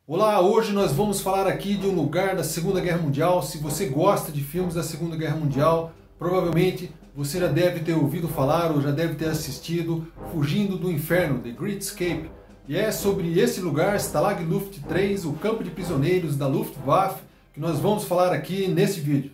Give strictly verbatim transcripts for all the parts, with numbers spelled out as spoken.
Olá, hoje nós vamos falar aqui de um lugar da Segunda Guerra Mundial. Se você gosta de filmes da Segunda Guerra Mundial, provavelmente você já deve ter ouvido falar ou já deve ter assistido Fugindo do Inferno, The Great Escape. E é sobre esse lugar, Stalag Luft três, o campo de prisioneiros da Luftwaffe, que nós vamos falar aqui nesse vídeo.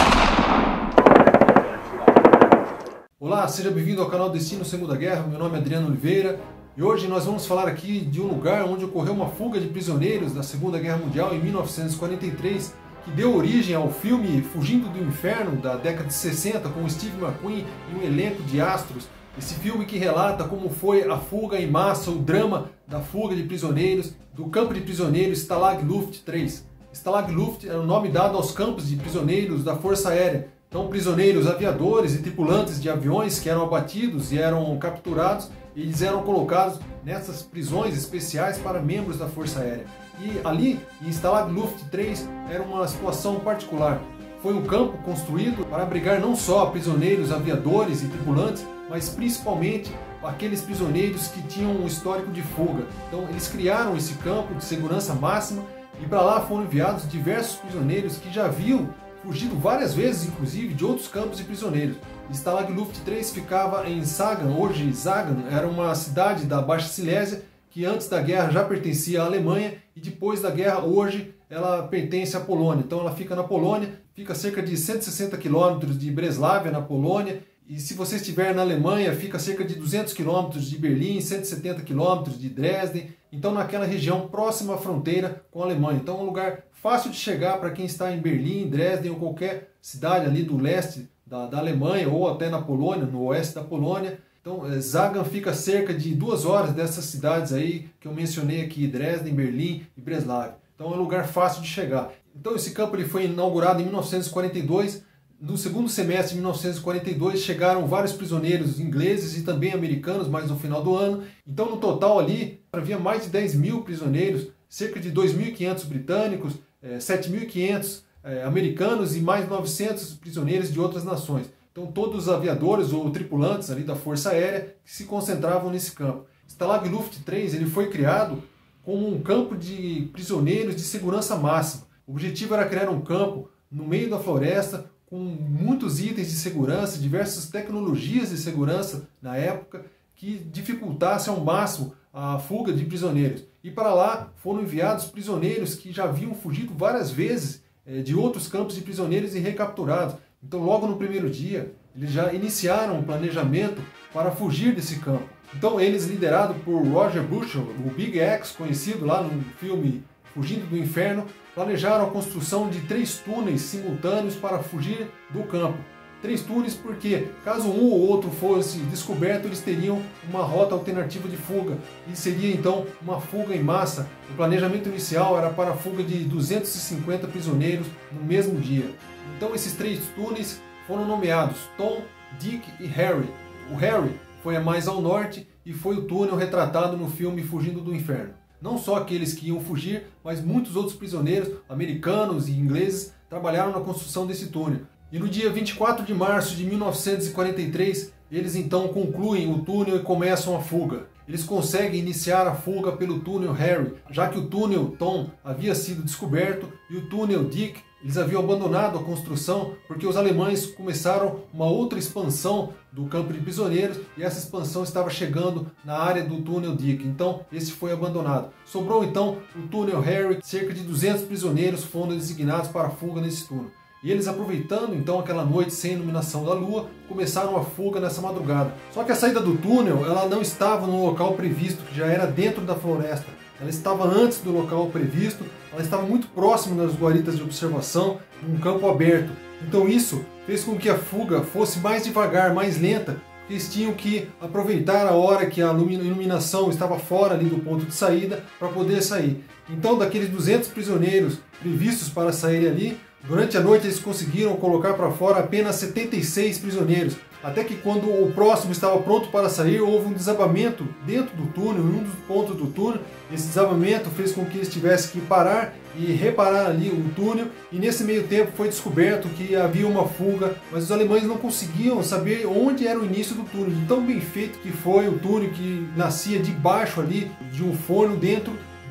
Olá, seja bem-vindo ao canal Destino Segunda Guerra, meu nome é Adriano Oliveira. E hoje nós vamos falar aqui de um lugar onde ocorreu uma fuga de prisioneiros da Segunda Guerra Mundial em mil novecentos e quarenta e três, que deu origem ao filme Fugindo do Inferno, da década de sessenta, com Steve McQueen e um elenco de astros. Esse filme que relata como foi a fuga em massa, o drama da fuga de prisioneiros do campo de prisioneiros Stalag Luft três. Stalag Luft é o nome dado aos campos de prisioneiros da Força Aérea. Então, prisioneiros aviadores e tripulantes de aviões que eram abatidos e eram capturados, eles eram colocados nessas prisões especiais para membros da Força Aérea. E ali, em Stalag Luft três, era uma situação particular. Foi um campo construído para abrigar não só prisioneiros aviadores e tripulantes, mas principalmente aqueles prisioneiros que tinham um histórico de fuga. Então, eles criaram esse campo de segurança máxima e para lá foram enviados diversos prisioneiros que já haviam fugido várias vezes, inclusive, de outros campos de prisioneiros. Stalag Luft três ficava em Sagan, hoje Sagan era uma cidade da Baixa Silésia, que antes da guerra já pertencia à Alemanha e depois da guerra, hoje, ela pertence à Polônia. Então ela fica na Polônia, fica a cerca de cento e sessenta quilômetros de Breslávia, na Polônia, e se você estiver na Alemanha, fica a cerca de duzentos quilômetros de Berlim, cento e setenta quilômetros de Dresden, então naquela região próxima à fronteira com a Alemanha. Então é um lugar fácil de chegar para quem está em Berlim, Dresden ou qualquer cidade ali do leste da, da Alemanha ou até na Polônia, no oeste da Polônia. Então Sagan fica a cerca de duas horas dessas cidades aí que eu mencionei aqui, Dresden, Berlim e Breslávia. Então é um lugar fácil de chegar. Então esse campo ele foi inaugurado em mil novecentos e quarenta e dois. No segundo semestre de mil novecentos e quarenta e dois chegaram vários prisioneiros ingleses e também americanos, mais no final do ano. Então no total ali havia mais de dez mil prisioneiros, cerca de dois mil e quinhentos britânicos, sete mil e quinhentos americanos e mais novecentos prisioneiros de outras nações. Então todos os aviadores ou tripulantes ali da Força Aérea que se concentravam nesse campo. Stalag Luft três ele foi criado como um campo de prisioneiros de segurança máxima. O objetivo era criar um campo no meio da floresta com muitos itens de segurança, diversas tecnologias de segurança na época que dificultasse ao máximo a fuga de prisioneiros. E para lá foram enviados prisioneiros que já haviam fugido várias vezes de outros campos de prisioneiros e recapturados. Então logo no primeiro dia eles já iniciaram um planejamento para fugir desse campo. Então eles, liderados por Roger Bushell, o Big X, conhecido lá no filme Fugindo do Inferno, planejaram a construção de três túneis simultâneos para fugir do campo. Três túneis porque, caso um ou outro fosse descoberto, eles teriam uma rota alternativa de fuga. E seria então uma fuga em massa. O planejamento inicial era para a fuga de duzentos e cinquenta prisioneiros no mesmo dia. Então esses três túneis foram nomeados Tom, Dick e Harry. O Harry foi a mais ao norte e foi o túnel retratado no filme Fugindo do Inferno. Não só aqueles que iam fugir, mas muitos outros prisioneiros, americanos e ingleses, trabalharam na construção desse túnel. E no dia vinte e quatro de março de mil novecentos e quarenta e três, eles então concluem o túnel e começam a fuga. Eles conseguem iniciar a fuga pelo túnel Harry, já que o túnel Tom havia sido descoberto e o túnel Dick, eles haviam abandonado a construção porque os alemães começaram uma outra expansão do campo de prisioneiros e essa expansão estava chegando na área do túnel Dick, então esse foi abandonado. Sobrou então o túnel Harry, cerca de duzentos prisioneiros foram designados para a fuga nesse túnel. E eles, aproveitando então aquela noite sem iluminação da lua, começaram a fuga nessa madrugada. Só que a saída do túnel ela não estava no local previsto, que já era dentro da floresta. Ela estava antes do local previsto, ela estava muito próximo das guaritas de observação, num campo aberto. Então isso fez com que a fuga fosse mais devagar, mais lenta, porque eles tinham que aproveitar a hora que a iluminação estava fora ali do ponto de saída para poder sair. Então daqueles duzentos prisioneiros previstos para saírem ali, durante a noite eles conseguiram colocar para fora apenas setenta e seis prisioneiros, até que quando o próximo estava pronto para sair, houve um desabamento dentro do túnel, em um dos pontos do túnel. Esse desabamento fez com que eles tivessem que parar e reparar ali o túnel, e nesse meio tempo foi descoberto que havia uma fuga, mas os alemães não conseguiam saber onde era o início do túnel, de tão bem feito que foi o túnel que nascia debaixo ali de um forno dentro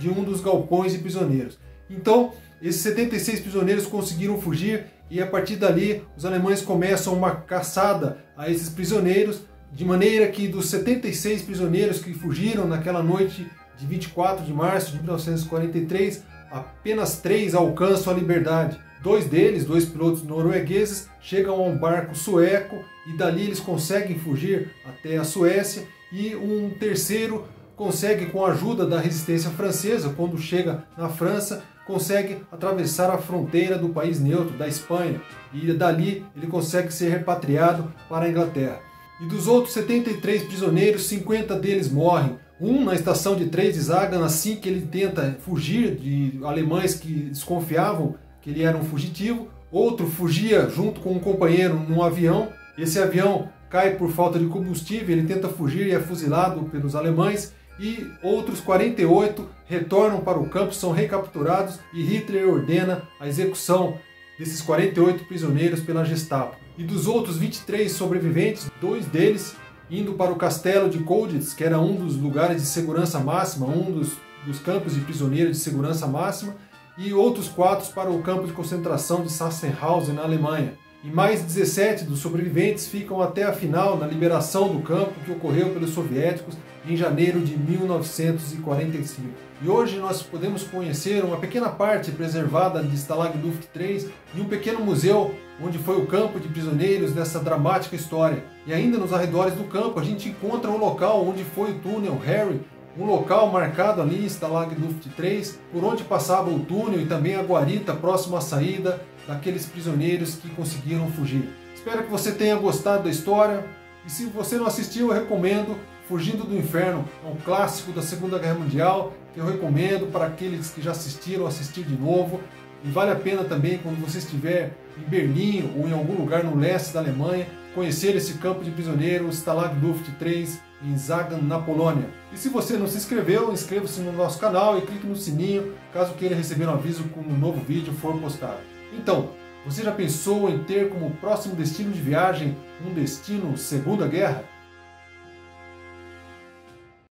de um dos galpões de prisioneiros. Então, esses setenta e seis prisioneiros conseguiram fugir e a partir dali os alemães começam uma caçada a esses prisioneiros, de maneira que dos setenta e seis prisioneiros que fugiram naquela noite de vinte e quatro de março de mil novecentos e quarenta e três, apenas três alcançam a liberdade. Dois deles, dois pilotos noruegueses, chegam a um barco sueco e dali eles conseguem fugir até a Suécia, e um terceiro consegue, com a ajuda da resistência francesa, quando chega na França, consegue atravessar a fronteira do país neutro, da Espanha, e dali ele consegue ser repatriado para a Inglaterra. E dos outros setenta e três prisioneiros, cinquenta deles morrem. Um na estação de trem de Zagan, assim que ele tenta fugir de alemães que desconfiavam que ele era um fugitivo. Outro fugia junto com um companheiro num avião. Esse avião cai por falta de combustível, ele tenta fugir e é fuzilado pelos alemães. E outros quarenta e oito retornam para o campo, são recapturados e Hitler ordena a execução desses quarenta e oito prisioneiros pela Gestapo. E dos outros vinte e três sobreviventes, dois deles indo para o castelo de Colditz, que era um dos lugares de segurança máxima, um dos, dos campos de prisioneiros de segurança máxima, e outros quatro para o campo de concentração de Sachsenhausen, na Alemanha. E mais dezessete dos sobreviventes ficam até a final na liberação do campo que ocorreu pelos soviéticos em janeiro de mil novecentos e quarenta e cinco. E hoje nós podemos conhecer uma pequena parte preservada de Stalag Luft três em um pequeno museu onde foi o campo de prisioneiros dessa dramática história. E ainda nos arredores do campo a gente encontra o local onde foi o túnel Harry, um local marcado ali em Stalag Luft três, por onde passava o túnel e também a guarita próximo à saída daqueles prisioneiros que conseguiram fugir. Espero que você tenha gostado da história, e se você não assistiu, eu recomendo Fugindo do Inferno, é um clássico da Segunda Guerra Mundial, que eu recomendo para aqueles que já assistiram, assistir de novo. E vale a pena também, quando você estiver em Berlim ou em algum lugar no leste da Alemanha, conhecer esse campo de prisioneiros, Stalag Luft três, em Zagan, na Polônia. E se você não se inscreveu, inscreva-se no nosso canal e clique no sininho, caso queira receber um aviso quando um novo vídeo for postado. Então, você já pensou em ter como próximo destino de viagem um destino Segunda Guerra?